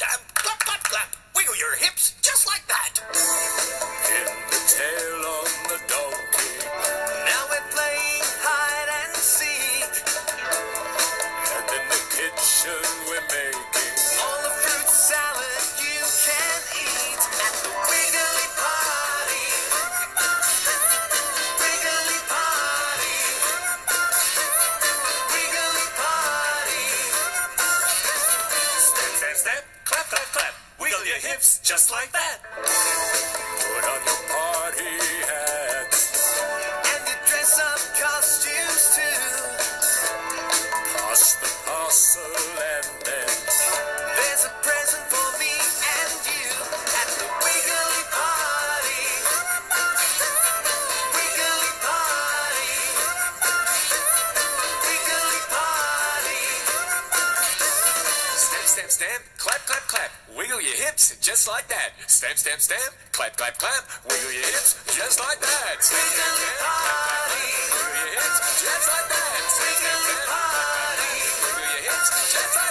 stamp, clap, clap, clap. Wiggle your hips just like that. Pin the tail on the donkey. Now we're playing hide and seek. And in the kitchen we're making all the fruit salad you can eat at the Wiggly Party. Wiggly Party. Wiggly Party. step, step, step, clap, clap, clap. Wiggle your hips just like that. Put on your party hats. And you dress up costumes too. Pass the parcel and then There's a present for me and you at the Wiggly Party. Wiggly Party. Wiggly Party. stamp, stamp, stamp, clap, clap, clap. Wiggle your hips just like that. Stamp, stamp, stamp, clap, clap, clap. Wiggle your hips just like that. Stamp, stamp, Wiggly stamp, clap, clap, clap. Party. Wiggle your hips just like that. Stamp, stamp, Wiggly stamp, clap, clap, clap. Party. Wiggle your hips just like that.